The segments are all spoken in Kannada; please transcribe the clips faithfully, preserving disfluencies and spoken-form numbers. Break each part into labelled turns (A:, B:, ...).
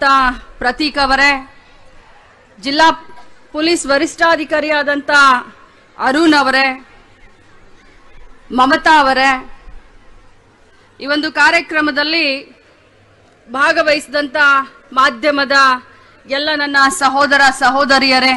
A: ಆದಂತ ಪ್ರತೀಕ್ ಅವರೇ, ಜಿಲ್ಲಾ ಪೊಲೀಸ್ ವರಿಷ್ಠಾಧಿಕಾರಿಯಾದಂತ ಅರುಣ್ ಅವರೇ, ಮಮತಾ ಅವರೇ, ಈ ಒಂದು ಕಾರ್ಯಕ್ರಮದಲ್ಲಿ ಭಾಗವಹಿಸಿದಂತ ಮಾಧ್ಯಮದ ಎಲ್ಲ ನನ್ನ ಸಹೋದರ ಸಹೋದರಿಯರೇ,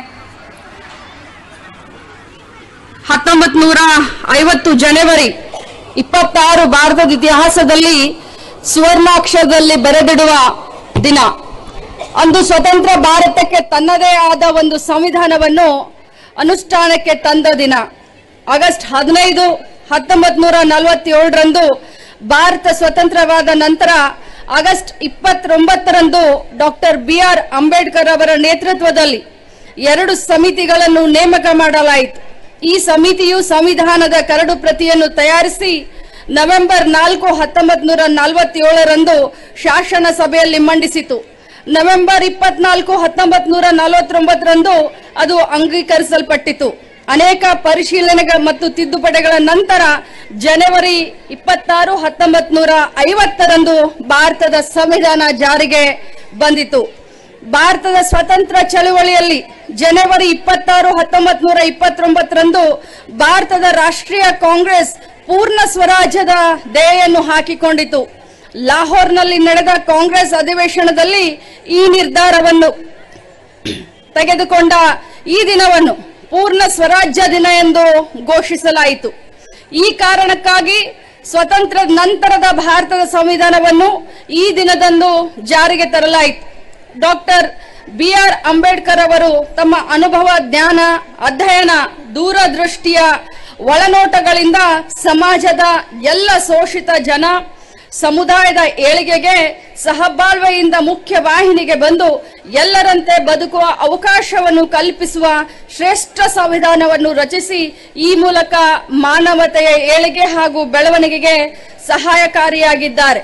A: ಹತ್ತೊಂಬತ್ತು ನೂರ ಐವತ್ತು ಜನವರಿ ಇಪ್ಪತ್ತಾರು ಭಾರತದ ಇತಿಹಾಸದಲ್ಲಿ ಸುವರ್ಣಾಕ್ಷರದಲ್ಲಿ ಬರೆದಿಡುವ ದಿನ. ಅಂದು ಸ್ವತಂತ್ರ ಭಾರತಕ್ಕೆ ತನ್ನದೇ ಆದ ಒಂದು ಸಂವಿಧಾನವನ್ನು ಅನುಷ್ಠಾನಕ್ಕೆ ತಂದ ದಿನ. ಆಗಸ್ಟ್ ಹದಿನೈದು ಹತ್ತೊಂಬತ್ತು ನೂರ ನಲವತ್ತೇಳರಂದು ಭಾರತ ಸ್ವತಂತ್ರವಾದ ನಂತರ ಆಗಸ್ಟ್ ಇಪ್ಪತ್ತೊಂಬತ್ತರಂದು ಡಾಕ್ಟರ್ ಬಿ ಆರ್ ಅಂಬೇಡ್ಕರ್ ಅವರ ನೇತೃತ್ವದಲ್ಲಿ ಎರಡು ಸಮಿತಿಗಳನ್ನು ನೇಮಕ ಮಾಡಲಾಯಿತು. ಈ ಸಮಿತಿಯು ಸಂವಿಧಾನದ ಕರಡು ಪ್ರತಿಯನ್ನು ತಯಾರಿಸಿ ನವೆಂಬರ್ ನಾಲ್ಕು ಹತ್ತೊಂಬತ್ತು ನೂರ ನಲವತ್ತೇಳರಂದು ಶಾಸನ ಸಭೆಯಲ್ಲಿ ಮಂಡಿಸಿತು. ನವೆಂಬರ್ ಇಪ್ಪತ್ನಾಲ್ಕು ಹತ್ತೊಂಬತ್ತು ನೂರ ನಲವತ್ತೊಂಬತ್ತರಂದು ಅದು ಅಂಗೀಕರಿಸಲ್ಪಟ್ಟಿತು. ಅನೇಕ ಪರಿಶೀಲನೆ ಮತ್ತು ತಿದ್ದುಪಡಿಗಳ ನಂತರ ಜನವರಿ ಇಪ್ಪತ್ತಾರು ಹತ್ತೊಂಬತ್ತು ನೂರ ಐವತ್ತರಂದು ಭಾರತದ ಸಂವಿಧಾನ ಜಾರಿಗೆ ಬಂದಿತು. ಭಾರತದ ಸ್ವತಂತ್ರ ಚಳುವಳಿಯಲ್ಲಿ ಜನವರಿ ಇಪ್ಪತ್ತಾರು ಹತ್ತೊಂಬತ್ತು ನೂರ ಇಪ್ಪತ್ತೊಂಬತ್ತರಂದು ಭಾರತದ ರಾಷ್ಟ್ರೀಯ ಕಾಂಗ್ರೆಸ್ ಪೂರ್ಣ ಸ್ವರಾಜ್ಯದ ಧ್ಯೇಯನ್ನು ಹಾಕಿಕೊಂಡಿತು. ಲಾಹೋರ್ನಲ್ಲಿ ನಡೆದ ಕಾಂಗ್ರೆಸ್ ಅಧಿವೇಶನದಲ್ಲಿ ಈ ನಿರ್ಧಾರವನ್ನು ತೆಗೆದುಕೊಂಡ ಈ ದಿನವನ್ನು ಪೂರ್ಣ ಸ್ವರಾಜ್ಯ ದಿನ ಎಂದು ಘೋಷಿಸಲಾಯಿತು. ಈ ಕಾರಣಕ್ಕಾಗಿ ಸ್ವತಂತ್ರ ನಂತರದ ಭಾರತದ ಸಂವಿಧಾನವನ್ನು ಈ ದಿನದಂದು ಜಾರಿಗೆ ತರಲಾಯಿತು. ಡಾಕ್ಟರ್ ಬಿ ಆರ್ ಅಂಬೇಡ್ಕರ್ ಅವರು ತಮ್ಮ ಅನುಭವ, ಜ್ಞಾನ, ಅಧ್ಯಯನ, ದೂರದೃಷ್ಟಿಯ ಒಳನೋಟಗಳಿಂದ ಸಮಾಜದ ಎಲ್ಲ ಶೋಷಿತ ಜನ ಸಮುದಾಯದ ಏಳಿಗೆಗೆ ಸಹಬಾಳ್ವೆಯಿಂದ ಮುಖ್ಯ ವಾಹಿನಿಗೆ ಬಂದು ಎಲ್ಲರಂತೆ ಬದುಕುವ ಅವಕಾಶವನ್ನು ಕಲ್ಪಿಸುವ ಶ್ರೇಷ್ಠ ಸಂವಿಧಾನವನ್ನು ರಚಿಸಿ ಈ ಮೂಲಕ ಮಾನವತೆಯ ಏಳಿಗೆ ಹಾಗೂ ಬೆಳವಣಿಗೆಗೆ ಸಹಾಯಕಾರಿಯಾಗಿದ್ದಾರೆ.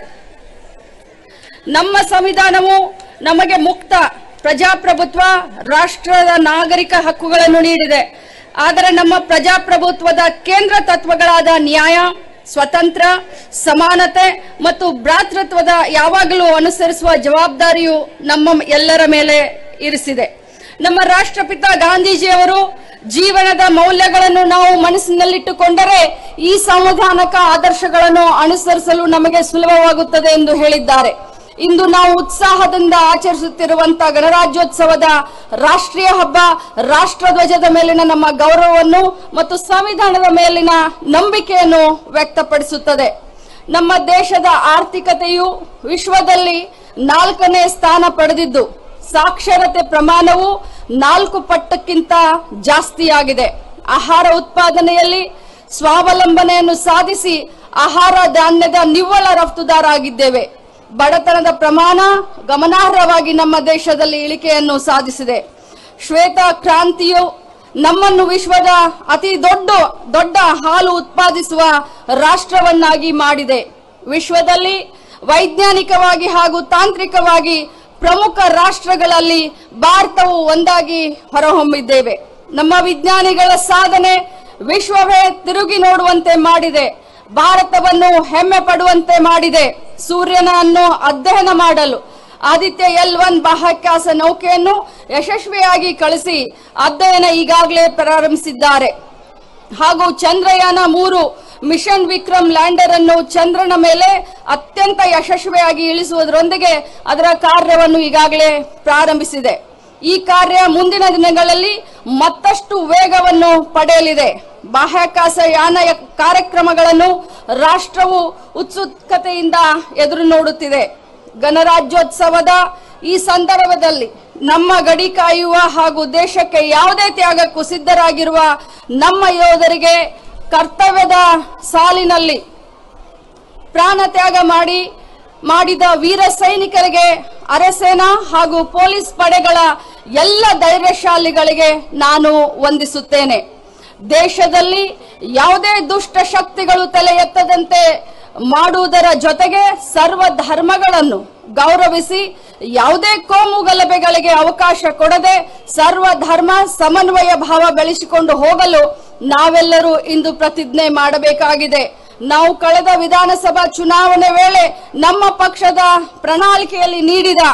A: ನಮ್ಮ ಸಂವಿಧಾನವು ನಮಗೆ ಮುಕ್ತ ಪ್ರಜಾಪ್ರಭುತ್ವ, ರಾಷ್ಟ್ರದ ನಾಗರಿಕ ಹಕ್ಕುಗಳನ್ನು ನೀಡಿದೆ. ಆದರೆ ನಮ್ಮ ಪ್ರಜಾಪ್ರಭುತ್ವದ ಕೇಂದ್ರ ತತ್ವಗಳಾದ ನ್ಯಾಯ, ಸ್ವತಂತ್ರ, ಸಮಾನತೆ ಮತ್ತು ಭ್ರಾತೃತ್ವದ ಯಾವಾಗಲೂ ಅನುಸರಿಸುವ ಜವಾಬ್ದಾರಿಯು ನಮ್ಮ ಎಲ್ಲರ ಮೇಲೆ ಇರಿಸಿದೆ. ನಮ್ಮ ರಾಷ್ಟ್ರಪಿತ ಗಾಂಧೀಜಿಯವರು ಜೀವನದ ಮೌಲ್ಯಗಳನ್ನು ನಾವು ಮನಸ್ಸಿನಲ್ಲಿಟ್ಟುಕೊಂಡರೆ ಈ ಸಂವಿಧಾನಕ ಆದರ್ಶಗಳನ್ನು ಅನುಸರಿಸಲು ನಮಗೆ ಸುಲಭವಾಗುತ್ತದೆ ಎಂದು ಹೇಳಿದ್ದಾರೆ. ಇಂದು ನಾವು ಉತ್ಸಾಹದಿಂದ ಆಚರಿಸುತ್ತಿರುವಂತಹ ಗಣರಾಜ್ಯೋತ್ಸವದ ರಾಷ್ಟ್ರೀಯ ಹಬ್ಬ ರಾಷ್ಟ್ರಧ್ವಜದ ಮೇಲಿನ ನಮ್ಮ ಗೌರವವನ್ನು ಮತ್ತು ಸಂವಿಧಾನದ ಮೇಲಿನ ನಂಬಿಕೆಯನ್ನು ವ್ಯಕ್ತಪಡಿಸುತ್ತದೆ. ನಮ್ಮ ದೇಶದ ಆರ್ಥಿಕತೆಯು ವಿಶ್ವದಲ್ಲಿ ನಾಲ್ಕನೇ ಸ್ಥಾನ ಪಡೆದಿದ್ದು ಸಾಕ್ಷರತೆ ಪ್ರಮಾಣವು ನಾಲ್ಕು ಪಟ್ಟಕ್ಕಿಂತ ಜಾಸ್ತಿಯಾಗಿದೆ. ಆಹಾರ ಉತ್ಪಾದನೆಯಲ್ಲಿ ಸ್ವಾವಲಂಬನೆಯನ್ನು ಸಾಧಿಸಿ ಆಹಾರ ಧಾನ್ಯದ ನಿವ್ವಳ ರಫ್ತುದಾರರಾಗಿದ್ದೇವೆ. ಬಡತನದ ಪ್ರಮಾಣ ಗಮನಾರ್ಹವಾಗಿ ನಮ್ಮ ದೇಶದಲ್ಲಿ ಇಳಿಕೆಯನ್ನು ಸಾಧಿಸಿದೆ. ಶ್ವೇತ ಕ್ರಾಂತಿಯು ನಮ್ಮನ್ನು ವಿಶ್ವದ ಅತಿ ದೊಡ್ಡ ದೊಡ್ಡ ಹಾಲು ಉತ್ಪಾದಿಸುವ ರಾಷ್ಟ್ರವನ್ನಾಗಿ ಮಾಡಿದೆ. ವಿಶ್ವದಲ್ಲಿ ವೈಜ್ಞಾನಿಕವಾಗಿ ಹಾಗೂ ತಾಂತ್ರಿಕವಾಗಿ ಪ್ರಮುಖ ರಾಷ್ಟ್ರಗಳಲ್ಲಿ ಭಾರತವು ಒಂದಾಗಿ ಹೊರಹೊಮ್ಮಿದ್ದೇವೆ. ನಮ್ಮ ವಿಜ್ಞಾನಿಗಳ ಸಾಧನೆ ವಿಶ್ವವೇ ತಿರುಗಿ ನೋಡುವಂತೆ ಮಾಡಿದೆ. ಭಾರತವನ್ನು ಹೆಮ್ಮೆ ಪಡುವಂತೆ ಮಾಡಿದೆ. ಸೂರ್ಯನನ್ನು ಅಧ್ಯಯನ ಮಾಡಲು ಆದಿತ್ಯ ಎಲ್ ಒನ್ ಬಾಹ್ಯಾಕಾಶ ನೌಕೆಯನ್ನು ಯಶಸ್ವಿಯಾಗಿ ಕಳಿಸಿ ಅಧ್ಯಯನ ಈಗಾಗಲೇ ಪ್ರಾರಂಭಿಸಿದ್ದಾರೆ. ಹಾಗೂ ಚಂದ್ರಯಾನ ಮೂರು ಮಿಷನ್ ವಿಕ್ರಮ್ ಲ್ಯಾಂಡರ್ ಅನ್ನು ಚಂದ್ರನ ಮೇಲೆ ಅತ್ಯಂತ ಯಶಸ್ವಿಯಾಗಿ ಇಳಿಸುವುದರೊಂದಿಗೆ ಅದರ ಕಾರ್ಯವನ್ನು ಈಗಾಗಲೇ ಪ್ರಾರಂಭಿಸಿದೆ. ಈ ಕಾರ್ಯ ಮುಂದಿನ ದಿನಗಳಲ್ಲಿ ಮತ್ತಷ್ಟು ವೇಗವನ್ನು ಪಡೆಯಲಿದೆ. ಬಾಹ್ಯಾಕಾಶ ಯಾನ ಕಾರ್ಯಕ್ರಮಗಳನ್ನು ರಾಷ್ಟ್ರವು ಉತ್ಸುಕತೆಯಿಂದ ಎದುರು ನೋಡುತ್ತಿದೆ. ಗಣರಾಜ್ಯೋತ್ಸವದ ಈ ಸಂದರ್ಭದಲ್ಲಿ ನಮ್ಮ ಗಡಿ ಕಾಯುವ ಹಾಗೂ ದೇಶಕ್ಕೆ ಯಾವುದೇ ತ್ಯಾಗಕ್ಕೂ ಸಿದ್ಧರಾಗಿರುವ ನಮ್ಮ ಯೋಧರಿಗೆ ಕರ್ತವ್ಯದ ಸಾಲಿನಲ್ಲಿ ಪ್ರಾಣ ತ್ಯಾಗ ಮಾಡಿ ಮಾಡಿದ ವೀರ ಸೈನಿಕರಿಗೆ, ಅರೆಸೇನಾ ಹಾಗೂ ಪೊಲೀಸ್ ಪಡೆಗಳ ಎಲ್ಲ ಧೈರ್ಯಶಾಲಿಗಳಿಗೆ ನಾನು ವಂದಿಸುತ್ತೇನೆ. ದೇಶದಲ್ಲಿ ಯಾವುದೇ ದುಷ್ಟ ಶಕ್ತಿಗಳು ತಲೆ ಎತ್ತದಂತೆ ಮಾಡುವುದರ ಜೊತೆಗೆ ಸರ್ವ ಧರ್ಮಗಳನ್ನು ಗೌರವಿಸಿ ಯಾವುದೇ ಕೋಮು ಗಲಭೆಗಳಿಗೆ ಅವಕಾಶ ಕೊಡದೆ ಸರ್ವ ಧರ್ಮ ಸಮನ್ವಯ ಭಾವ ಬೆಳೆಸಿಕೊಂಡು ಹೋಗಲು ನಾವೆಲ್ಲರೂ ಇಂದು ಪ್ರತಿಜ್ಞೆ ಮಾಡಬೇಕಾಗಿದೆ. ನಾವು ಕಳೆದ ವಿಧಾನಸಭಾ ಚುನಾವಣೆ ವೇಳೆ ನಮ್ಮ ಪಕ್ಷದ ಪ್ರಣಾಳಿಕೆಯಲ್ಲಿ ನೀಡಿದ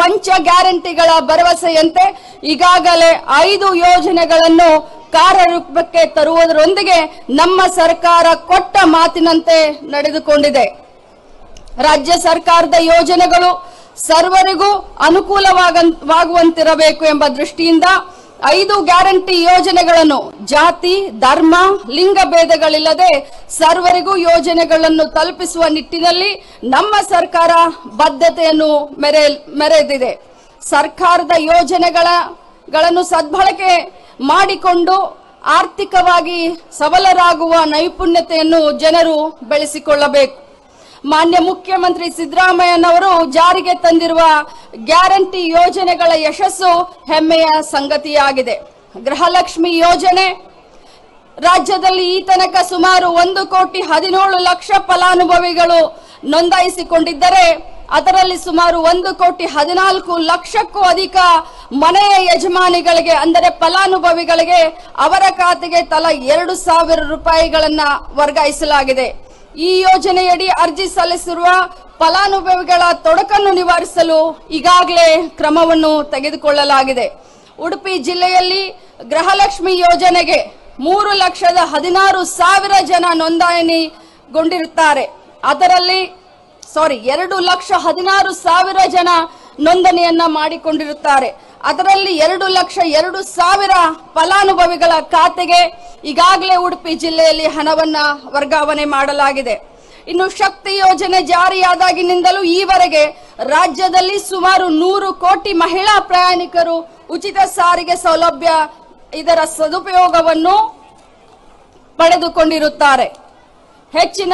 A: ಪಂಚ ಗ್ಯಾರಂಟಿಗಳ ಭರವಸೆಯಂತೆ ಈಗಾಗಲೇ ಐದು ಯೋಜನೆಗಳನ್ನು ಕಾರ್ಯರೂಪಕ್ಕೆ ತರುವುದರೊಂದಿಗೆ ನಮ್ಮ ಸರ್ಕಾರ ಕೊಟ್ಟ ಮಾತಿನಂತೆ ನಡೆದುಕೊಂಡಿದೆ. ರಾಜ್ಯ ಸರ್ಕಾರದ ಯೋಜನೆಗಳು ಸರ್ವರಿಗೂ ಅನುಕೂಲವಾಗುವಂತಿರಬೇಕು ಎಂಬ ದೃಷ್ಟಿಯಿಂದ ಐದು ಗ್ಯಾರಂಟಿ ಯೋಜನೆಗಳನ್ನು ಜಾತಿ, ಧರ್ಮ, ಲಿಂಗ ಭೇದಗಳಿಲ್ಲದೆ ಸರ್ವರಿಗೂ ಯೋಜನೆಗಳನ್ನು ತಲುಪಿಸುವ ನಿಟ್ಟಿನಲ್ಲಿ ನಮ್ಮ ಸರ್ಕಾರ ಬದ್ಧತೆಯನ್ನು ಮೆರೆ ಮೆರೆದಿದೆ. ಸರ್ಕಾರದ ಯೋಜನೆಗಳನ್ನು ಸದ್ಬಳಕೆ ಮಾಡಿಕೊಂಡು ಆರ್ಥಿಕವಾಗಿ ಸಬಲರಾಗುವ ನೈಪುಣ್ಯತೆಯನ್ನು ಜನರು ಬೆಳೆಸಿಕೊಳ್ಳಬೇಕು. ಮಾನ್ಯ ಮುಖ್ಯಮಂತ್ರಿ ಸಿದ್ದರಾಮಯ್ಯನವರು ಜಾರಿಗೆ ತಂದಿರುವ ಗ್ಯಾರಂಟಿ ಯೋಜನೆಗಳ ಯಶಸ್ಸು ಹೆಮ್ಮೆಯ ಸಂಗತಿಯಾಗಿದೆ. ಗೃಹಲಕ್ಷ್ಮಿ ಯೋಜನೆ ರಾಜ್ಯದಲ್ಲಿ ಈ ತನಕ ಸುಮಾರು ಒಂದು ಕೋಟಿ ಹದಿನೇಳು ಲಕ್ಷ ಫಲಾನುಭವಿಗಳು ನೋಂದಾಯಿಸಿಕೊಂಡಿದ್ದರೆ ಅದರಲ್ಲಿ ಸುಮಾರು ಒಂದು ಕೋಟಿ ಹದಿನಾಲ್ಕು ಲಕ್ಷಕ್ಕೂ ಅಧಿಕ ಮನೆಯ ಯಜಮಾನಿಗಳಿಗೆ ಅಂದರೆ ಫಲಾನುಭವಿಗಳಿಗೆ ಅವರ ಖಾತೆಗೆ ತಲಾ ಎರಡು ಸಾವಿರ ರೂಪಾಯಿಗಳನ್ನ ವರ್ಗಾಯಿಸಲಾಗಿದೆ. ಈ ಯೋಜನೆಯಡಿ ಅರ್ಜಿ ಸಲ್ಲಿಸಿರುವ ಫಲಾನುಭವಿಗಳ ತೊಡಕನ್ನು ನಿವಾರಿಸಲು ಈಗಾಗಲೇ ಕ್ರಮವನ್ನು ತೆಗೆದುಕೊಳ್ಳಲಾಗಿದೆ. ಉಡುಪಿ ಜಿಲ್ಲೆಯಲ್ಲಿ ಗೃಹಲಕ್ಷ್ಮಿ ಯೋಜನೆಗೆ ಮೂರು ಲಕ್ಷದ ಹದಿನಾರು ಸಾವಿರ ಜನ ನೋಂದಣಿಗೊಂಡಿರುತ್ತಾರೆ. ಅದರಲ್ಲಿ ಸಾರಿ ಎರಡು ಲಕ್ಷ ಹದಿನಾರು ಸಾವಿರ ಜನ ನೋಂದಣಿಯನ್ನ ಮಾಡಿಕೊಂಡಿರುತ್ತಾರೆ. ಅದರಲ್ಲಿ ಎರಡು ಲಕ್ಷ ಎರಡು ಸಾವಿರ ಫಲಾನುಭವಿಗಳ ಖಾತೆಗೆ ಈಗಾಗಲೇ ಉಡುಪಿ ಜಿಲ್ಲೆಯಲ್ಲಿ ಹಣವನ್ನ ವರ್ಗಾವಣೆ ಮಾಡಲಾಗಿದೆ. ಇನ್ನು ಶಕ್ತಿ ಯೋಜನೆ ಜಾರಿಯಾದಾಗಿನಿಂದಲೂ ಈವರೆಗೆ ರಾಜ್ಯದಲ್ಲಿ ಸುಮಾರು ನೂರು ಕೋಟಿ ಮಹಿಳಾ ಪ್ರಯಾಣಿಕರು ಉಚಿತ ಸಾರಿಗೆ ಸೌಲಭ್ಯ ಇದರ ಸದುಪಯೋಗವನ್ನು ಪಡೆದುಕೊಂಡಿರುತ್ತಾರೆ. ಹೆಚ್ಚಿನ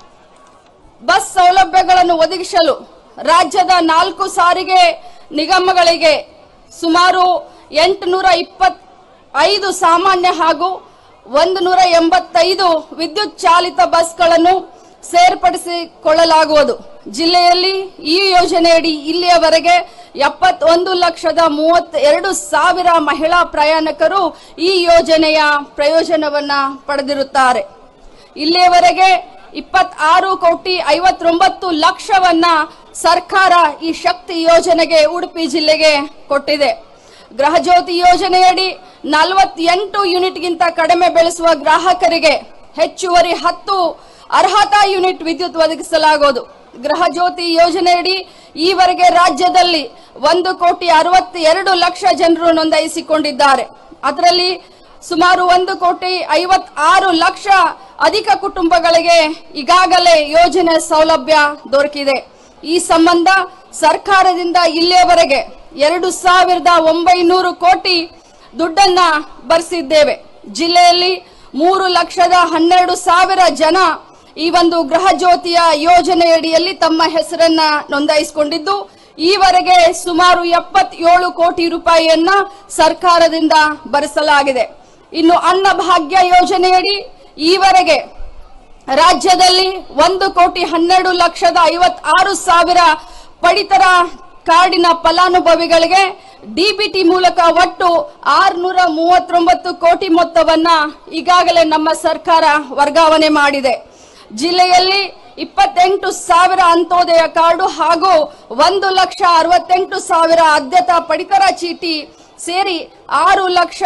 A: ಬಸ್ ಸೌಲಭ್ಯಗಳನ್ನು ಒದಗಿಸಲು ರಾಜ್ಯದ ನಾಲ್ಕು ಸಾರಿಗೆ ನಿಗಮಗಳಿಗೆ ಸುಮಾರು ಎಂಟುನೂರ ಇಪ್ಪತ್ ಐದು ಸಾಮಾನ್ಯ ಹಾಗೂ ಒಂದು ನೂರ ಎಂಬತ್ತೈದು ವಿದ್ಯುತ್ ಚಾಲಿತ ಬಸ್ಗಳನ್ನು ಸೇರ್ಪಡಿಸಿಕೊಳ್ಳಲಾಗುವುದು. ಜಿಲ್ಲೆಯಲ್ಲಿ ಈ ಯೋಜನೆಯಡಿ ಇಲ್ಲಿಯವರೆಗೆ ಎಪ್ಪತ್ತೊಂದು ಲಕ್ಷದ ಮೂವತ್ತೆರಡು ಸಾವಿರ ಮಹಿಳಾ ಪ್ರಯಾಣಿಕರು ಈ ಯೋಜನೆಯ ಪ್ರಯೋಜನವನ್ನ ಪಡೆದಿರುತ್ತಾರೆ. ಇಲ್ಲಿಯವರೆಗೆ ಇಪ್ಪತ್ತಾರು ಕೋಟಿ ಐವತ್ತೊಂಬತ್ತು ಲಕ್ಷವನ್ನ ಸರ್ಕಾರ ಈ ಶಕ್ತಿ ಯೋಜನೆಗೆ ಉಡುಪಿ ಜಿಲ್ಲೆಗೆ ಕೊಟ್ಟಿದೆ. ಗೃಹಜ್ಯೋತಿ ಯೋಜನೆಯಡಿ ನಲವತ್ತೆಂಟು ಯೂನಿಟ್ಗಿಂತ ಕಡಿಮೆ ಬೆಳೆಸುವ ಗ್ರಾಹಕರಿಗೆ ಹೆಚ್ಚುವರಿ ಹತ್ತು ಅರ್ಹತಾ ಯೂನಿಟ್ ವಿದ್ಯುತ್ ಒದಗಿಸಲಾಗುವುದು. ಗೃಹಜ್ಯೋತಿ ಯೋಜನೆಯಡಿ ಈವರೆಗೆ ರಾಜ್ಯದಲ್ಲಿ ಒಂದು ಕೋಟಿ ಅರವತ್ತೆರಡು ಲಕ್ಷ ಜನರು ನೋಂದಾಯಿಸಿಕೊಂಡಿದ್ದಾರೆ. ಅದರಲ್ಲಿ ಸುಮಾರು ಒಂದು ಕೋಟಿ ಐವತ್ತಾರು ಲಕ್ಷ ಅಧಿಕ ಕುಟುಂಬಗಳಿಗೆ ಈಗಾಗಲೇ ಯೋಜನೆ ಸೌಲಭ್ಯ ದೊರಕಿದೆ. ಈ ಸಂಬಂಧ ಸರ್ಕಾರದಿಂದ ಇಲ್ಲಿಯವರೆಗೆ ಎರಡು ಸಾವಿರದ ಒಂಬೈನೂರು ಕೋಟಿ ದುಡ್ಡನ್ನ ಭರಿಸಿದ್ದೇವೆ. ಜಿಲ್ಲೆಯಲ್ಲಿ ಮೂರು ಲಕ್ಷದ ಹನ್ನೆರಡು ಸಾವಿರ ಜನ ಈ ಒಂದು ಗೃಹ ಜ್ಯೋತಿಯ ಯೋಜನೆಯಡಿಯಲ್ಲಿ ತಮ್ಮ ಹೆಸರನ್ನ ನೋಂದಾಯಿಸಿಕೊಂಡಿದ್ದು ಈವರೆಗೆ ಸುಮಾರು ಎಪ್ಪತ್ತೇಳು ಕೋಟಿ ರೂಪಾಯಿಯನ್ನ ಸರ್ಕಾರದಿಂದ ಭರಿಸಲಾಗಿದೆ. ಇನ್ನು ಅನ್ನಭಾಗ್ಯ ಯೋಜನೆಯಡಿ ಈವರೆಗೆ ರಾಜ್ಯದಲ್ಲಿ ಒಂದು ಕೋಟಿ ಹನ್ನೆರಡು ಲಕ್ಷದ ಐವತ್ತಾರು ಸಾವಿರ ಪಡಿತರ ಕಾರ್ಡಿನ ಫಲಾನುಭವಿಗಳಿಗೆ ಡಿಬಿಟಿ ಮೂಲಕ ಒಟ್ಟು ಆರುನೂರ ಮೂವತ್ತೊಂಬತ್ತು ಕೋಟಿ ಮೊತ್ತವನ್ನ ಈಗಾಗಲೇ ನಮ್ಮ ಸರ್ಕಾರ ವರ್ಗಾವಣೆ ಮಾಡಿದೆ. ಜಿಲ್ಲೆಯಲ್ಲಿ ಇಪ್ಪತ್ತೆಂಟು ಸಾವಿರ ಅಂತ್ಯೋದಯ ಕಾರ್ಡು ಹಾಗೂ ಒಂದು ಲಕ್ಷ ಅರವತ್ತೆಂಟು ಸಾವಿರ ಆದ್ಯತಾ ಪಡಿತರ ಚೀಟಿ ಸೇರಿ ಆರು ಲಕ್ಷ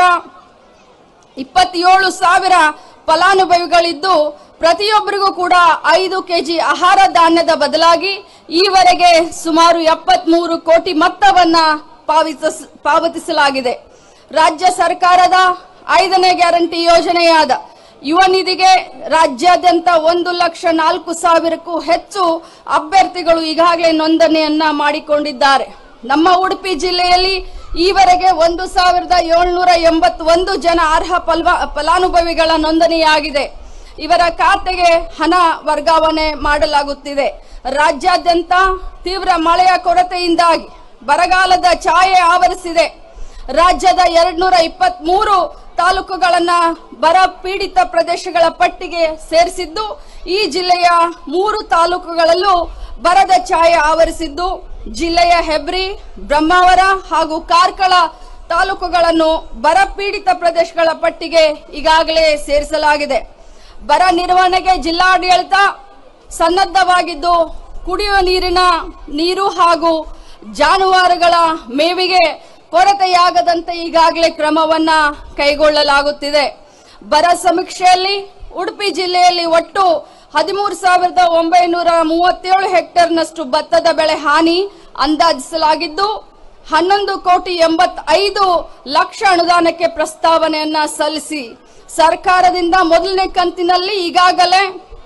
A: ಇಪ್ಪತ್ತೇಳು ಸಾವಿರ ಫಲಾನುಭವಿಗಳಿದ್ದು ಪ್ರತಿಯೊಬ್ಬರಿಗೂ ಕೂಡ ಐದು ಕೆಜಿ ಆಹಾರ ಧಾನ್ಯದ ಬದಲಾಗಿ ಈವರೆಗೆ ಸುಮಾರು ಎಪ್ಪತ್ಮೂರು ಕೋಟಿ ಮೊತ್ತವನ್ನ ಪಾವತಿಸಲಾಗಿದೆ. ರಾಜ್ಯ ಸರ್ಕಾರದ ಐದನೇ ಗ್ಯಾರಂಟಿ ಯೋಜನೆಯಾದ ಯುವ ನಿಧಿಗೆ ರಾಜ್ಯಾದ್ಯಂತ ಒಂದು ಲಕ್ಷ ನಾಲ್ಕು ಸಾವಿರಕ್ಕೂ ಹೆಚ್ಚು ಅಭ್ಯರ್ಥಿಗಳು ಈಗಾಗಲೇ ನೋಂದಣಿಯನ್ನ ಮಾಡಿಕೊಂಡಿದ್ದಾರೆ. ನಮ್ಮ ಉಡುಪಿ ಜಿಲ್ಲೆಯಲ್ಲಿ ಈವರೆಗೆ ಒಂದು ಸಾವಿರದ ಏಳ್ನೂರ ಎಂಬತ್ತೊಂದು ಜನ ಅರ್ಹ ಫಲಾನುಭವಿಗಳ ನೋಂದಣಿಯಾಗಿದೆ. ಇವರ ಖಾತೆಗೆ ಹಣ ವರ್ಗಾವಣೆ ಮಾಡಲಾಗುತ್ತಿದೆ. ರಾಜ್ಯಾದ್ಯಂತ ತೀವ್ರ ಮಳೆಯ ಕೊರತೆಯಿಂದಾಗಿ ಬರಗಾಲದ ಛಾಯೆ ಆವರಿಸಿದೆ. ರಾಜ್ಯದ ಎರಡ್ನೂರ ಇಪ್ಪತ್ತ್ ಮೂರು ತಾಲೂಕುಗಳನ್ನ ಬರ ಪೀಡಿತ ಪ್ರದೇಶಗಳ ಪಟ್ಟಿಗೆ ಸೇರಿಸಿದ್ದು ಈ ಜಿಲ್ಲೆಯ ಮೂರು ತಾಲೂಕುಗಳಲ್ಲೂ ಬರದ ಛಾಯೆ ಆವರಿಸಿದ್ದು ಜಿಲ್ಲೆಯ ಹೆಬ್ರಿ, ಬ್ರಹ್ಮಾವರ ಹಾಗೂ ಕಾರ್ಕಳ ತಾಲೂಕುಗಳನ್ನು ಬರ ಪೀಡಿತ ಪ್ರದೇಶಗಳ ಪಟ್ಟಿಗೆ ಈಗಾಗಲೇ ಸೇರಿಸಲಾಗಿದೆ. ಬರ ನಿರ್ವಹಣೆಗೆ ಜಿಲ್ಲಾಡಳಿತ ಸನ್ನದ್ಧವಾಗಿದ್ದು ಕುಡಿಯುವ ನೀರಿನ ನೀರು ಹಾಗೂ ಜಾನುವಾರುಗಳ ಮೇವಿಗೆ ಕೊರತೆಯಾಗದಂತೆ ಈಗಾಗಲೇ ಕ್ರಮವನ್ನ ಕೈಗೊಳ್ಳಲಾಗುತ್ತಿದೆ. ಬರ ಸಮೀಕ್ಷೆಯಲ್ಲಿ ಉಡುಪಿ ಜಿಲ್ಲೆಯಲ್ಲಿ ಒಟ್ಟು ಹದಿಮೂರು ಸಾವಿರದ ಒಂಬೈನೂರ ಮೂವತ್ತೇಳು ಹೆಕ್ಟೇರ್ನಷ್ಟು ಭತ್ತದ ಬೆಳೆ ಹಾನಿ ಅಂದಾಜಿಸಲಾಗಿದ್ದು ಹನ್ನೊಂದು ಕೋಟಿ ಎಂಬತ್ತೈದು ಲಕ್ಷ ಅನುದಾನಕ್ಕೆ ಪ್ರಸ್ತಾವನೆಯನ್ನ ಸಲ್ಲಿಸಿ ಸರ್ಕಾರದಿಂದ ಮೊದಲನೇ ಕಂತಿನಲ್ಲಿ ಈಗಾಗಲೇ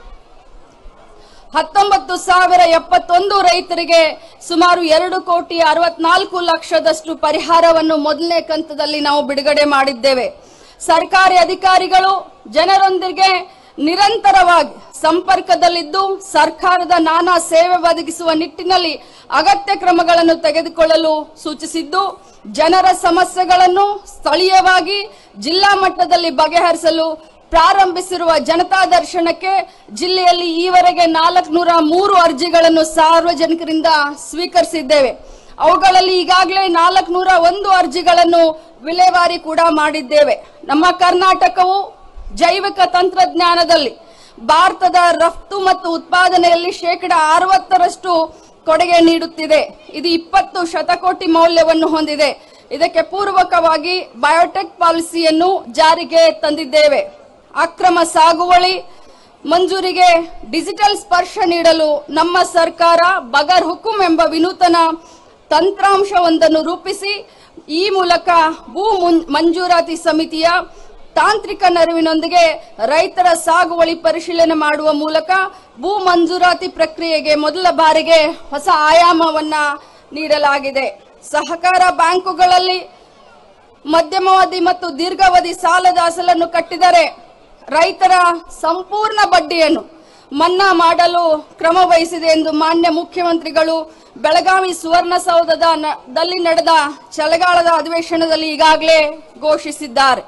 A: ಹತ್ತೊಂಬತ್ತು ಸಾವಿರ ಎಪ್ಪತ್ತೊಂದು ರೈತರಿಗೆ ಸುಮಾರು ಎರಡು ಕೋಟಿ ಅರವತ್ನಾಲ್ಕು ಲಕ್ಷದಷ್ಟು ಪರಿಹಾರವನ್ನು ಮೊದಲನೇ ಕಂತದಲ್ಲಿ ನಾವು ಬಿಡುಗಡೆ ಮಾಡಿದ್ದೇವೆ. ಸರ್ಕಾರಿ ಅಧಿಕಾರಿಗಳು ಜನರೊಂದಿಗೆ ನಿರಂತರವಾಗಿ ಸಂಪರ್ಕದಲ್ಲಿದ್ದು ಸರ್ಕಾರದ ನಾನಾ ಸೇವೆ ಒದಗಿಸುವ ನಿಟ್ಟಿನಲ್ಲಿ ಅಗತ್ಯ ಕ್ರಮಗಳನ್ನು ತೆಗೆದುಕೊಳ್ಳಲು ಸೂಚಿಸಿದ್ದು ಜನರ ಸಮಸ್ಯೆಗಳನ್ನು ಸ್ಥಳೀಯವಾಗಿ ಜಿಲ್ಲಾ ಮಟ್ಟದಲ್ಲಿ ಬಗೆಹರಿಸಲು ಪ್ರಾರಂಭಿಸಿರುವ ಜನತಾ ದರ್ಶನಕ್ಕೆ ಜಿಲ್ಲೆಯಲ್ಲಿ ಈವರೆಗೆ ನಾಲ್ಕುನೂರ ಮೂರು ಅರ್ಜಿಗಳನ್ನು ಸಾರ್ವಜನಿಕರಿಂದ ಸ್ವೀಕರಿಸಿದ್ದೇವೆ. ಅವುಗಳಲ್ಲಿ ಈಗಾಗಲೇ ನಾಲ್ಕುನೂರ ಒಂದು ಅರ್ಜಿಗಳನ್ನು ವಿಲೇವಾರಿ ಕೂಡ ಮಾಡಿದ್ದೇವೆ. ನಮ್ಮ ಕರ್ನಾಟಕವು ಜೈವಿಕ ತಂತ್ರಜ್ಞಾನದಲ್ಲಿ ಭಾರತದ ರಫ್ತು ಮತ್ತು ಉತ್ಪಾದನೆಯಲ್ಲಿ ಶೇಕಡ ಅರವತ್ತರಷ್ಟು ಕೊಡುಗೆ ನೀಡುತ್ತಿದೆ. ಇದು ಇಪ್ಪತ್ತು ಶತಕೋಟಿ ಮೌಲ್ಯವನ್ನು ಹೊಂದಿದೆ. ಇದಕ್ಕೆ ಪೂರ್ವಕವಾಗಿ ಬಯೋಟೆಕ್ ಪಾಲಿಸಿಯನ್ನು ಜಾರಿಗೆ ತಂದಿದ್ದೇವೆ. ಅಕ್ರಮ ಸಾಗುವಳಿ ಮಂಜೂರಿಗೆ ಡಿಜಿಟಲ್ ಸ್ಪರ್ಶ ನೀಡಲು ನಮ್ಮ ಸರ್ಕಾರ ಬಗರ್ ಹುಕುಂ ಎಂಬ ವಿನೂತನ ತಂತ್ರಾಂಶವೊಂದನ್ನು ರೂಪಿಸಿ ಈ ಮೂಲಕ ಭೂ ಮಂಜೂರಾತಿ ಸಮಿತಿಯ ತಾಂತ್ರಿಕ ನೆರವಿನೊಂದಿಗೆ ರೈತರ ಸಾಗುವಳಿ ಪರಿಶೀಲನೆ ಮಾಡುವ ಮೂಲಕ ಭೂ ಮಂಜೂರಾತಿ ಪ್ರಕ್ರಿಯೆಗೆ ಮೊದಲ ಬಾರಿಗೆ ಹೊಸ ಆಯಾಮವನ್ನ ನೀಡಲಾಗಿದೆ. ಸಹಕಾರ ಬ್ಯಾಂಕುಗಳಲ್ಲಿ ಮಧ್ಯಮಾವಧಿ ಮತ್ತು ದೀರ್ಘಾವಧಿ ಸಾಲದ ಅಸಲನ್ನು ಕಟ್ಟಿದರೆ ರೈತರ ಸಂಪೂರ್ಣ ಬಡ್ಡಿಯನ್ನು ಮನ್ನಾ ಮಾಡಲು ಕ್ರಮ ವಹಿಸಿದೆ ಎಂದು ಮಾನ್ಯ ಮುಖ್ಯಮಂತ್ರಿಗಳು ಬೆಳಗಾವಿ ಸುವರ್ಣಸೌಧದಲ್ಲಿ ನಡೆದ ಚಳಿಗಾಲದ ಅಧಿವೇಶನದಲ್ಲಿ ಈಗಾಗಲೇ ಘೋಷಿಸಿದ್ದಾರೆ.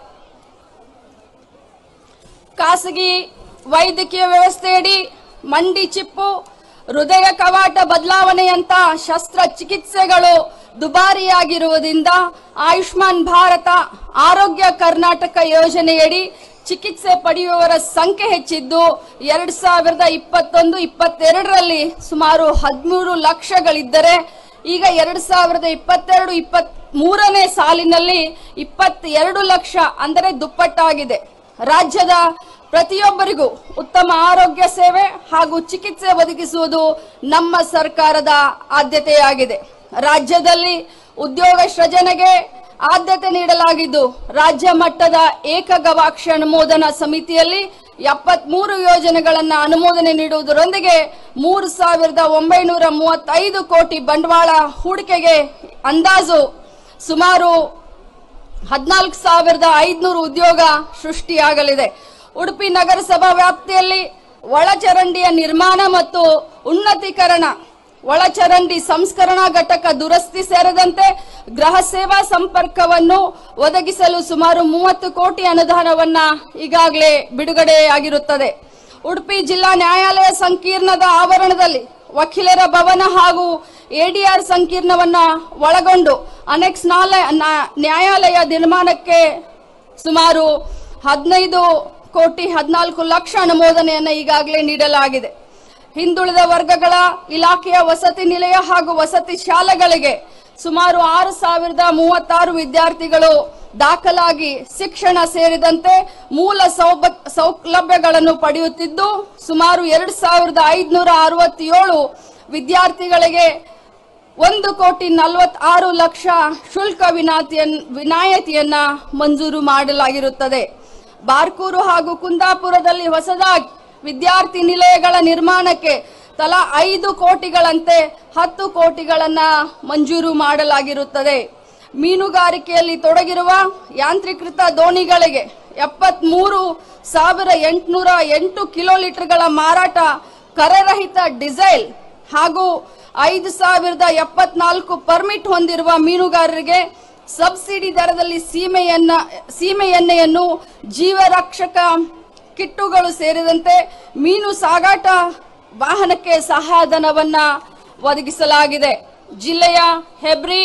A: ಖಾಸಗಿ ವೈದ್ಯಕೀಯ ವ್ಯವಸ್ಥೆಯಡಿ ಮಂಡಿ ಚಿಪ್ಪು, ಹೃದಯ ಕವಾಟ ಬದಲಾವಣೆಯಂತ ಶಸ್ತ್ರಚಿಕಿತ್ಸೆಗಳು ದುಬಾರಿಯಾಗಿರುವುದರಿಂದ ಆಯುಷ್ಮಾನ್ ಭಾರತ ಆರೋಗ್ಯ ಕರ್ನಾಟಕ ಯೋಜನೆಯಡಿ ಚಿಕಿತ್ಸೆ ಪಡೆಯುವವರ ಸಂಖ್ಯೆ ಹೆಚ್ಚಿದ್ದು ಎರಡ್ ಸಾವಿರದ ಇಪ್ಪತ್ತೊಂದು ಇಪ್ಪತ್ತೆರಡರಲ್ಲಿ ಸುಮಾರು ಹದಿಮೂರು ಲಕ್ಷಗಳಿದ್ದರೆ ಈಗ ಎರಡ್ ಸಾವಿರದ ಇಪ್ಪತ್ತೆರಡು ಇಪ್ಪತ್ತ್ ಮೂರನೇ ಸಾಲಿನಲ್ಲಿ ಇಪ್ಪತ್ತೆರಡು ಲಕ್ಷ ಅಂದರೆ ದುಪ್ಪಟ್ಟಾಗಿದೆ. ರಾಜ್ಯದ ಪ್ರತಿಯೊಬ್ಬರಿಗೂ ಉತ್ತಮ ಆರೋಗ್ಯ ಸೇವೆ ಹಾಗೂ ಚಿಕಿತ್ಸೆ ಒದಗಿಸುವುದು ನಮ್ಮ ಸರ್ಕಾರದ ಆದ್ಯತೆಯಾಗಿದೆ. ರಾಜ್ಯದಲ್ಲಿ ಉದ್ಯೋಗ ಸೃಜನೆಗೆ ಆದ್ಯತೆ ನೀಡಲಾಗಿದ್ದು ರಾಜ್ಯ ಮಟ್ಟದ ಏಕಗವಾಕ್ಷ ಅನುಮೋದನಾ ಸಮಿತಿಯಲ್ಲಿ ಎಪ್ಪತ್ಮೂರು ಯೋಜನೆಗಳನ್ನು ಅನುಮೋದನೆ ನೀಡುವುದರೊಂದಿಗೆ ಮೂರು ಸಾವಿರದ ಒಂಬೈನೂರ ಮೂವತ್ತೈದು ಕೋಟಿ ಬಂಡವಾಳ ಹೂಡಿಕೆಗೆ ಅಂದಾಜು ಸುಮಾರು ಹದಿನಾಲ್ಕು ಸಾವಿರದ ಐದುನೂರು ಉದ್ಯೋಗ ಸೃಷ್ಟಿಯಾಗಲಿದೆ. ಉಡುಪಿ ನಗರಸಭಾ ವ್ಯಾಪ್ತಿಯಲ್ಲಿ ಒಳಚರಂಡಿಯ ನಿರ್ಮಾಣ ಮತ್ತು ಉನ್ನತೀಕರಣ, ಒಳಚರಂಡಿ ಸಂಸ್ಕರಣಾ ಘಟಕ ದುರಸ್ತಿ ಸೇರಿದಂತೆ ಗೃಹ ಸೇವಾ ಸಂಪರ್ಕವನ್ನು ಒದಗಿಸಲು ಸುಮಾರು ಮೂವತ್ತು ಕೋಟಿ ಅನುದಾನವನ್ನ ಈಗಾಗಲೇ ಬಿಡುಗಡೆಯಾಗಿರುತ್ತದೆ. ಉಡುಪಿ ಜಿಲ್ಲಾ ನ್ಯಾಯಾಲಯ ಸಂಕೀರ್ಣದ ಆವರಣದಲ್ಲಿ ವಕೀಲರ ಭವನ ಹಾಗೂ ಎಡಿಆರ್ ಸಂಕೀರ್ಣವನ್ನ ಒಳಗೊಂಡು ಅನೆಕ್ಸ್ ನ್ಯಾಯಾಲಯ ನಿರ್ಮಾಣಕ್ಕೆ ಸುಮಾರು ಹದಿನೈದು ಕೋಟಿ ಹದಿನಾಲ್ಕು ಲಕ್ಷ ಅನುಮೋದನೆಯನ್ನು ಈಗಾಗಲೇ ನೀಡಲಾಗಿದೆ. ಹಿಂದುಳಿದ ವರ್ಗಗಳ ಇಲಾಖೆಯ ವಸತಿ ನಿಲಯ ಹಾಗೂ ವಸತಿ ಶಾಲೆಗಳಿಗೆ ಸುಮಾರು ಆರು ಸಾವಿರದ ಮೂವತ್ತಾರು ವಿದ್ಯಾರ್ಥಿಗಳು ದಾಖಲಾಗಿ ಶಿಕ್ಷಣ ಸೇರಿದಂತೆ ಮೂಲ ಸೌಲಭ್ಯಗಳನ್ನು ಪಡೆಯುತ್ತಿದ್ದು ಸುಮಾರು ಎರಡು ಸಾವಿರದ ಐದುನೂರ ಅರವತ್ತೇಳು ವಿದ್ಯಾರ್ಥಿಗಳಿಗೆ ಒಂದು ಕೋಟಿ ನಲವತ್ತಾರು ಲಕ್ಷ ಶುಲ್ಕ ವಿನಾಯಿತಿಯನ್ನ ಮಂಜೂರು ಮಾಡಲಾಗಿರುತ್ತದೆ. ಬಾರ್ಕೂರು ಹಾಗೂ ಕುಂದಾಪುರದಲ್ಲಿ ಹೊಸದಾಗಿ ವಿದ್ಯಾರ್ಥಿ ನಿಲಯಗಳ ನಿರ್ಮಾಣಕ್ಕೆ ತಲಾ ಐದು ಕೋಟಿಗಳಂತೆ ಹತ್ತು ಕೋಟಿಗಳನ್ನ ಮಂಜೂರು ಮಾಡಲಾಗಿರುತ್ತದೆ. ಮೀನುಗಾರಿಕೆಯಲ್ಲಿ ತೊಡಗಿರುವ ಯಾಂತ್ರೀಕೃತ ದೋಣಿಗಳಿಗೆ ಎಪ್ಪತ್ಮೂರು ಸಾವಿರ ಎಂಟುನೂರ ಎಂಟು ಕಿಲೋ ಲೀಟರ್ಗಳ ಮಾರಾಟ ಕರರಹಿತ ಡೀಸೆಲ್ ಹಾಗೂ ಐದು ಸಾವಿರದ ಎಪ್ಪತ್ನಾಲ್ಕು ಪರ್ಮಿಟ್ ಹೊಂದಿರುವ ಮೀನುಗಾರರಿಗೆ ಸಬ್ಸಿಡಿ ದರದಲ್ಲಿ ಸೀಮೆಯನ್ನ ಸೀಮೆ ಎಣ್ಣೆಯನ್ನು ಜೀವರಕ್ಷಕ ಕಿಟ್ಟುಗಳು ಸೇರಿದಂತೆ ಮೀನು ಸಾಗಾಟ ವಾಹನಕ್ಕೆ ಸಹಾಯಧನವನ್ನ ಒದಗಿಸಲಾಗಿದೆ. ಜಿಲ್ಲೆಯ ಹೆಬ್ರಿ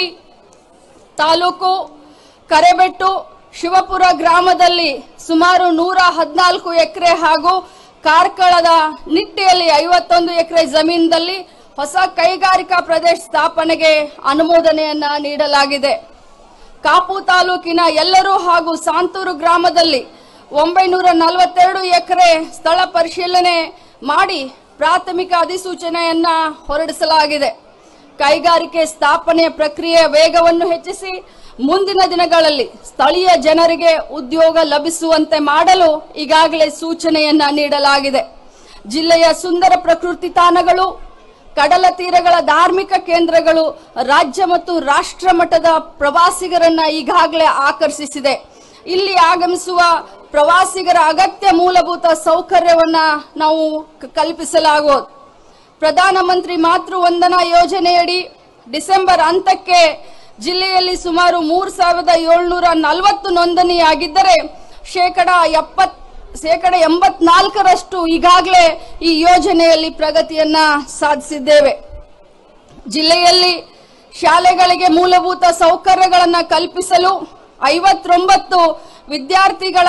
A: ತಾಲೂಕು ಕರೆಬೆಟ್ಟು ಶಿವಪುರ ಗ್ರಾಮದಲ್ಲಿ ಸುಮಾರು ನೂರ ಹದಿನಾಲ್ಕು ಎಕರೆ ಹಾಗೂ ಕಾರ್ಕಳದ ನಿಟ್ಟಿಯಲ್ಲಿ ಐವತ್ತೊಂದು ಎಕರೆ ಜಮೀನಿನಲ್ಲಿ ಹೊಸ ಕೈಗಾರಿಕಾ ಪ್ರದೇಶ ಸ್ಥಾಪನೆಗೆ ಅನುಮೋದನೆಯನ್ನ ನೀಡಲಾಗಿದೆ. ಕಾಪು ತಾಲೂಕಿನ ಎಲ್ಲರೂ ಹಾಗೂ ಸಾಂತೂರು ಗ್ರಾಮದಲ್ಲಿ ಒಂಬೈನೂರ ನಲವತ್ತೆರಡು ಎಕರೆ ಸ್ಥಳ ಪರಿಶೀಲನೆ ಮಾಡಿ ಪ್ರಾಥಮಿಕ ಅಧಿಸೂಚನೆಯನ್ನ ಹೊರಡಿಸಲಾಗಿದೆ. ಕೈಗಾರಿಕೆ ಸ್ಥಾಪನೆಯ ಪ್ರಕ್ರಿಯೆಯ ವೇಗವನ್ನು ಹೆಚ್ಚಿಸಿ ಮುಂದಿನ ದಿನಗಳಲ್ಲಿ ಸ್ಥಳೀಯ ಜನರಿಗೆ ಉದ್ಯೋಗ ಲಭಿಸುವಂತೆ ಮಾಡಲು ಈಗಾಗಲೇ ಸೂಚನೆಯನ್ನ ನೀಡಲಾಗಿದೆ. ಜಿಲ್ಲೆಯ ಸುಂದರ ಪ್ರಕೃತಿ ತಾಣಗಳು, ಕಡಲ ತೀರಗಳ ಧಾರ್ಮಿಕ ಕೇಂದ್ರಗಳು ರಾಜ್ಯ ಮತ್ತು ರಾಷ್ಟ್ರ ಮಟ್ಟದ ಪ್ರವಾಸಿಗರನ್ನ ಈಗಾಗಲೇ ಆಕರ್ಷಿಸಿದೆ. ಇಲ್ಲಿ ಆಗಮಿಸುವ ಪ್ರವಾಸಿಗರ ಅಗತ್ಯ ಮೂಲಭೂತ ಸೌಕರ್ಯವನ್ನ ನಾವು ಕಲ್ಪಿಸಲಾಗುವುದು. ಪ್ರಧಾನಮಂತ್ರಿ ಮಾತೃ ವಂದನಾ ಯೋಜನೆಯಡಿ ಡಿಸೆಂಬರ್ ಅಂತಕ್ಕೆ ಜಿಲ್ಲೆಯಲ್ಲಿ ಸುಮಾರು ಮೂರು ಸಾವಿರದ ಏಳ್ನೂರ ನಲವತ್ತು ನೋಂದಣಿಯಾಗಿದ್ದರೆ ಶೇಕಡ ಎಪ್ಪತ್ ಶೇಕಡ ಎಂಬತ್ನಾಲ್ಕರಷ್ಟು ಈಗಾಗಲೇ ಈ ಯೋಜನೆಯಲ್ಲಿ ಪ್ರಗತಿಯನ್ನ ಸಾಧಿಸಿದ್ದೇವೆ. ಜಿಲ್ಲೆಯಲ್ಲಿ ಶಾಲೆಗಳಿಗೆ ಮೂಲಭೂತ ಸೌಕರ್ಯಗಳನ್ನು ಕಲ್ಪಿಸಲು ಐವತ್ತೊಂಬತ್ತು ವಿದ್ಯಾರ್ಥಿಗಳ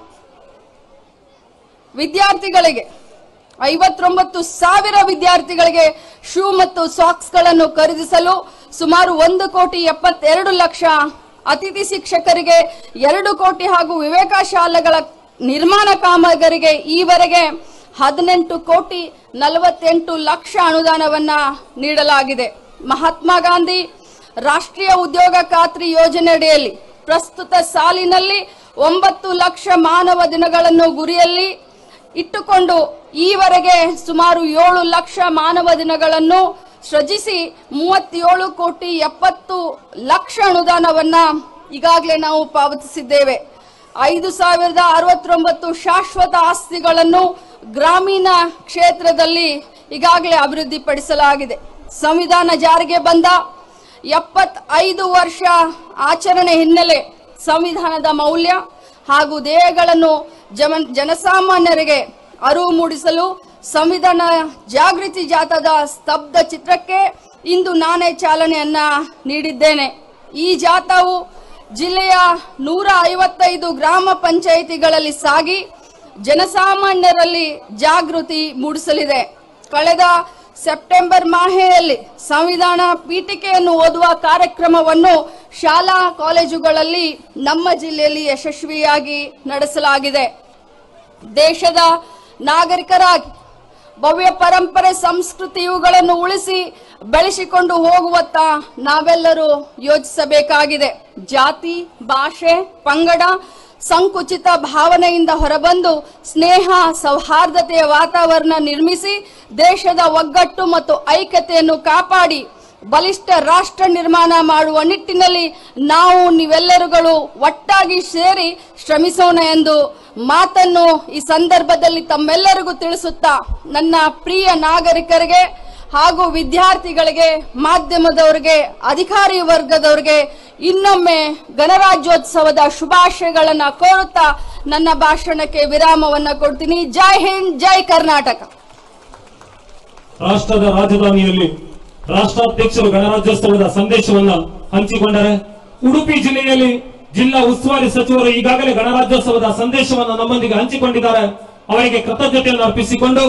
A: ವಿದ್ಯಾರ್ಥಿಗಳಿಗೆ ಐವತ್ತೊಂಬತ್ತು ಸಾವಿರ ವಿದ್ಯಾರ್ಥಿಗಳಿಗೆ ಶೂ ಮತ್ತು ಸಾಕ್ಸ್ಗಳನ್ನು ಖರೀದಿಸಲು ಸುಮಾರು ಒಂದು ಕೋಟಿ ಎಪ್ಪತ್ತೆರಡು ಲಕ್ಷ, ಅತಿಥಿ ಶಿಕ್ಷಕರಿಗೆ ಎರಡು ಕೋಟಿ ಹಾಗೂ ವಿವೇಕ ಶಾಲೆಗಳ ನಿರ್ಮಾಣ ಕಾಮಗಾರಿಗೆ ಈವರೆಗೆ ಹದಿನೆಂಟು ಕೋಟಿ ನಲವತ್ತೆಂಟು ಲಕ್ಷ ಅನುದಾನವನ್ನ ನೀಡಲಾಗಿದೆ. ಮಹಾತ್ಮ ಗಾಂಧಿ ರಾಷ್ಟ್ರೀಯ ಉದ್ಯೋಗ ಖಾತ್ರಿ ಯೋಜನೆಯಡಿಯಲ್ಲಿ ಪ್ರಸ್ತುತ ಸಾಲಿನಲ್ಲಿ ಒಂಬತ್ತು ಲಕ್ಷ ಮಾನವ ದಿನಗಳನ್ನು ಗುರಿಯಲ್ಲಿ ಇಟ್ಟುಕೊಂಡು ಈವರೆಗೆ ಸುಮಾರು ಏಳು ಲಕ್ಷ ಮಾನವ ದಿನಗಳನ್ನು ಸೃಜಿಸಿ ಮೂವತ್ತೇಳು ಕೋಟಿ ಎಪ್ಪತ್ತು ಲಕ್ಷ ಅನುದಾನವನ್ನ ಈಗಾಗಲೇ ನಾವು ಪಾವತಿಸಿದ್ದೇವೆ. ಐದು ಸಾವಿರದ ಅರವತ್ತೊಂಬತ್ತು ಶಾಶ್ವತ ಆಸ್ತಿಗಳನ್ನು ಗ್ರಾಮೀಣ ಕ್ಷೇತ್ರದಲ್ಲಿ ಈಗಾಗಲೇ ಅಭಿವೃದ್ಧಿಪಡಿಸಲಾಗಿದೆ. ಸಂವಿಧಾನ ಜಾರಿಗೆ ಬಂದ ಎಪ್ಪತ್ತೈದು ವರ್ಷ ಆಚರಣೆ ಹಿನ್ನೆಲೆ ಸಂವಿಧಾನದ ಮೌಲ್ಯ ಹಾಗೂ ಧ್ಯೇಯಗಳನ್ನು ಜನಸಾಮಾನ್ಯರಿಗೆ ಅರಿವು ಮೂಡಿಸಲು ಸಂವಿಧಾನ ಜಾಗೃತಿ ಜಾಥಾದ ಸ್ತಬ್ಧ ಚಿತ್ರಕ್ಕೆ ಇಂದು ನಾನೇ ಚಾಲನೆಯನ್ನ ನೀಡಿದ್ದೇನೆ. ಈ ಜಾಥಾವು ಜಿಲ್ಲೆಯ ನೂರ ಐವತ್ತೈದು ಗ್ರಾಮ ಪಂಚಾಯಿತಿಗಳಲ್ಲಿ ಸಾಗಿ ಜನಸಾಮಾನ್ಯರಲ್ಲಿ ಜಾಗೃತಿ ಮೂಡಿಸಲಿದೆ. ಕಳೆದ ಸೆಪ್ಟೆಂಬರ್ ಮಾಹೆಯಲ್ಲಿ ಸಂವಿಧಾನ ಪೀಠಿಕೆಯನ್ನು ಓದುವ ಕಾರ್ಯಕ್ರಮವನ್ನು ಶಾಲಾ ಕಾಲೇಜುಗಳಲ್ಲಿ ನಮ್ಮ ಜಿಲ್ಲೆಯಲ್ಲಿ ಯಶಸ್ವಿಯಾಗಿ ನಡೆಸಲಾಗಿದೆ. ದೇಶದ ನಾಗರಿಕರಾಗಿ ಭವ್ಯ ಪರಂಪರೆ ಸಂಸ್ಕೃತಿ ಇವುಗಳನ್ನು ಉಳಿಸಿ ಬೆಳೆಸಿಕೊಂಡು ಹೋಗುವತ್ತ ನಾವೆಲ್ಲರೂ ಯೋಚಿಸಬೇಕಾಗಿದೆ. ಜಾತಿ, ಭಾಷೆ, ಪಂಗಡ, ಸಂಕುಚಿತ ಭಾವನೆಯಿಂದ ಹೊರಬಂದು ಸ್ನೇಹ ಸೌಹಾರ್ದತೆಯ ವಾತಾವರಣ ನಿರ್ಮಿಸಿ ದೇಶದ ಒಗ್ಗಟ್ಟು ಮತ್ತು ಐಕ್ಯತೆಯನ್ನು ಕಾಪಾಡಿ ಬಲಿಷ್ಠ ರಾಷ್ಟ್ರ ನಿರ್ಮಾಣ ಮಾಡುವ ನಿಟ್ಟಿನಲ್ಲಿ ನಾವು ನೀವೆಲ್ಲರುಗಳು ಒಟ್ಟಾಗಿ ಸೇರಿ ಶ್ರಮಿಸೋಣ ಎಂದು ಮಾತನ್ನು ಈ ಸಂದರ್ಭದಲ್ಲಿ ತಮ್ಮೆಲ್ಲರಿಗೂ ತಿಳಿಸುತ್ತಾ ನನ್ನ ಪ್ರಿಯ ನಾಗರಿಕರಿಗೆ ಹಾಗೂ ವಿದ್ಯಾರ್ಥಿಗಳಿಗೆ, ಮಾಧ್ಯಮದವರಿಗೆ, ಅಧಿಕಾರಿ ವರ್ಗದವರಿಗೆ ಇನ್ನೊಮ್ಮೆ ಗಣರಾಜ್ಯೋತ್ಸವದ ಶುಭಾಶಯಗಳನ್ನು ಕೋರುತ್ತಾ ನನ್ನ ಭಾಷಣಕ್ಕೆ ವಿರಾಮವನ್ನ ಕೊಡ್ತೀನಿ. ಜೈ ಹಿಂದ್, ಜೈ ಕರ್ನಾಟಕ.
B: ರಾಷ್ಟ್ರದ ರಾಜಧಾನಿಯಲ್ಲಿ ರಾಷ್ಟ್ರಾಧ್ಯಕ್ಷರು ಗಣರಾಜ್ಯೋತ್ಸವದ ಸಂದೇಶವನ್ನ ಹಂಚಿಕೊಂಡರೆ, ಉಡುಪಿ ಜಿಲ್ಲೆಯಲ್ಲಿ ಜಿಲ್ಲಾ ಉಸ್ತುವಾರಿ ಸಚಿವರು ಈಗಾಗಲೇ ಗಣರಾಜ್ಯೋತ್ಸವದ ಸಂದೇಶವನ್ನು ನಮ್ಮೊಂದಿಗೆ ಹಂಚಿಕೊಂಡಿದ್ದಾರೆ. ಅವರಿಗೆ ಕೃತಜ್ಞತೆಯನ್ನು ಅರ್ಪಿಸಿಕೊಂಡು,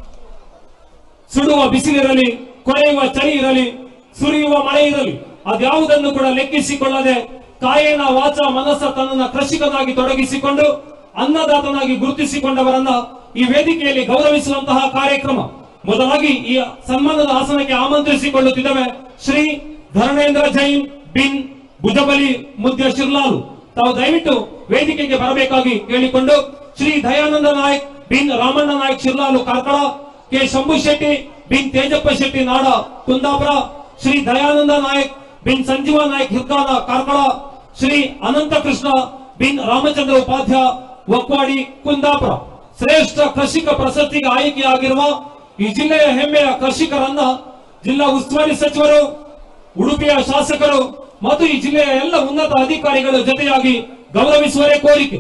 B: ಸುಡುವ ಬಿಸಿಲಿರಲಿ, ಕೊಳೆಯುವ ಚಳಿ ಇರಲಿ, ಸುರಿಯುವ ಮಳೆ ಇರಲಿ, ಅದ್ಯಾವುದನ್ನು ಕೂಡ ಲೆಕ್ಕಿಸಿಕೊಳ್ಳದೆ ಕಾಯೇನ ವಾಚ ಮನಸ್ಸ ತನ್ನನ್ನು ಕೃಷಿಕನಾಗಿ ತೊಡಗಿಸಿಕೊಂಡು ಅನ್ನದಾತನಾಗಿ ಗುರುತಿಸಿಕೊಂಡವರನ್ನ ಈ ವೇದಿಕೆಯಲ್ಲಿ ಗೌರವಿಸುವಂತಹ ಕಾರ್ಯಕ್ರಮ. ಮೊದಲಾಗಿ ಈ ಸನ್ಮಾನದ ಆಸನಕ್ಕೆ ಆಮಂತ್ರಿಸಿಕೊಳ್ಳುತ್ತಿದ್ದೇವೆ ಶ್ರೀ ಧರ್ಮೇಂದ್ರ ಜೈನ್ ಬಿನ್ ಭುಜಬಲಿ ಮುದ್ದೆ ಶಿರ್ಲಾಲು. ತಾವು ದಯವಿಟ್ಟು ವೇದಿಕೆಗೆ ಬರಬೇಕಾಗಿ ಕೇಳಿಕೊಂಡು, ಶ್ರೀ ದಯಾನಂದ ನಾಯಕ್ ಬಿನ್ ರಾಮಣ್ಣ ನಾಯಕ್ ಶಿರ್ಲಾಲು ಕಾರ್ಕಳ, ಕೆ ಶಂಭು ಶೆಟ್ಟಿ ಬಿನ್ ತೇಜಪ್ಪ ಶೆಟ್ಟಿ ನಾಡ ಕುಂದಾಪುರ, ಶ್ರೀ ದಯಾನಂದ ನಾಯಕ್ ಬಿನ್ ಸಂಜೀವ ನಾಯಕ್ ಹಿರ್ಕಾನ ಕಾರ್ಕಳ, ಶ್ರೀ ಅನಂತ ಕೃಷ್ಣ ಬಿನ್ ರಾಮಚಂದ್ರ ಉಪಾಧ್ಯ ವಕ್ವಾಡಿ ಕುಂದಾಪುರ. ಶ್ರೇಷ್ಠ ಕೃಷಿಕ ಪ್ರಶಸ್ತಿಗೆ ಆಯ್ಕೆಯಾಗಿರುವ ಈ ಜಿಲ್ಲೆಯ ಹೆಮ್ಮೆಯ ಕೃಷಿಕರನ್ನ ಜಿಲ್ಲಾ ಉಸ್ತುವಾರಿ ಸಚಿವರು, ಉಡುಪಿಯ ಶಾಸಕರು ಮತ್ತು ಈ ಜಿಲ್ಲೆಯ ಎಲ್ಲ ಉನ್ನತ ಅಧಿಕಾರಿಗಳ ಜೊತೆಯಾಗಿ ಗೌರವಿಸುವರೇ ಕೋರಿಕೆ.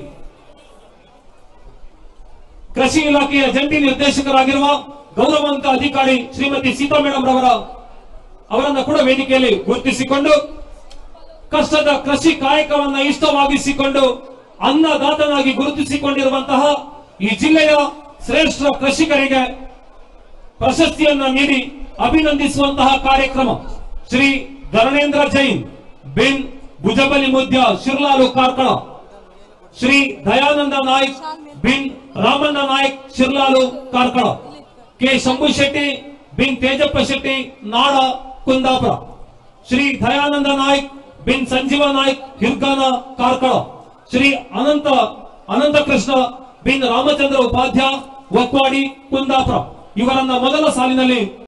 B: ಕೃಷಿ ಇಲಾಖೆಯ ಜಂಟಿ ನಿರ್ದೇಶಕರಾಗಿರುವ ಗೌರವಾನ್ವಿತ ಅಧಿಕಾರಿ ಶ್ರೀಮತಿ ಸೀತಾ ಮೇಡಂ ರವರ ಅವರನ್ನ ಕೂಡ ವೇದಿಕೆಯಲ್ಲಿ ಗುರುತಿಸಿಕೊಂಡು, ಕಷ್ಟದ ಕೃಷಿ ಕಾಯಕವನ್ನ ಇಷ್ಟವಾಗಿಸಿಕೊಂಡು ಅನ್ನದಾತನಾಗಿ ಗುರುತಿಸಿಕೊಂಡಿರುವಂತಹ ಈ ಜಿಲ್ಲೆಯ ಶ್ರೇಷ್ಠ ಕೃಷಿಕರಿಗೆ ಪ್ರಶಸ್ತಿಯನ್ನ ನೀಡಿ ಅಭಿನಂದಿಸುವಂತಹ ಕಾರ್ಯಕ್ರಮ. ಶ್ರೀ ಧರಣೇಂದ್ರ ಜೈನ್ ಬಿನ್ ಭುಜಬಲಿ ಮುದ್ಯ ಶಿರ್ಲಾಲು ಕಾರ್ಕಳ, ಶ್ರೀ ದಯಾನಂದ ನಾಯ್ಕ್ ಬಿನ್ ರಾಮಣ್ಣ ನಾಯ್ಕ್ ಶಿರ್ಲಾಲು ಕಾರ್ಕಳ, ಕೆ ಶಂಭು ಶೆಟ್ಟಿ ಬಿನ್ ತೇಜಪ್ಪ ಶೆಟ್ಟಿ ನಾಡ ಕುಂದಾಪುರ, ಶ್ರೀ ದಯಾನಂದ ನಾಯ್ಕ್ ಬಿನ್ ಸಂಜೀವ ನಾಯ್ಕ್ ಹಿರ್ಗಾನ ಕಾರ್ಕಳ, ಶ್ರೀ ಅನಂತ ಅನಂತ ಕೃಷ್ಣ ಬಿನ್ ರಾಮಚಂದ್ರ ಉಪಾಧ್ಯಾಯ ವಕ್ವಾಡಿ ಕುಂದಾಪುರ ಇವರನ್ನ ಮೊದಲ ಸಾಲಿನಲ್ಲಿ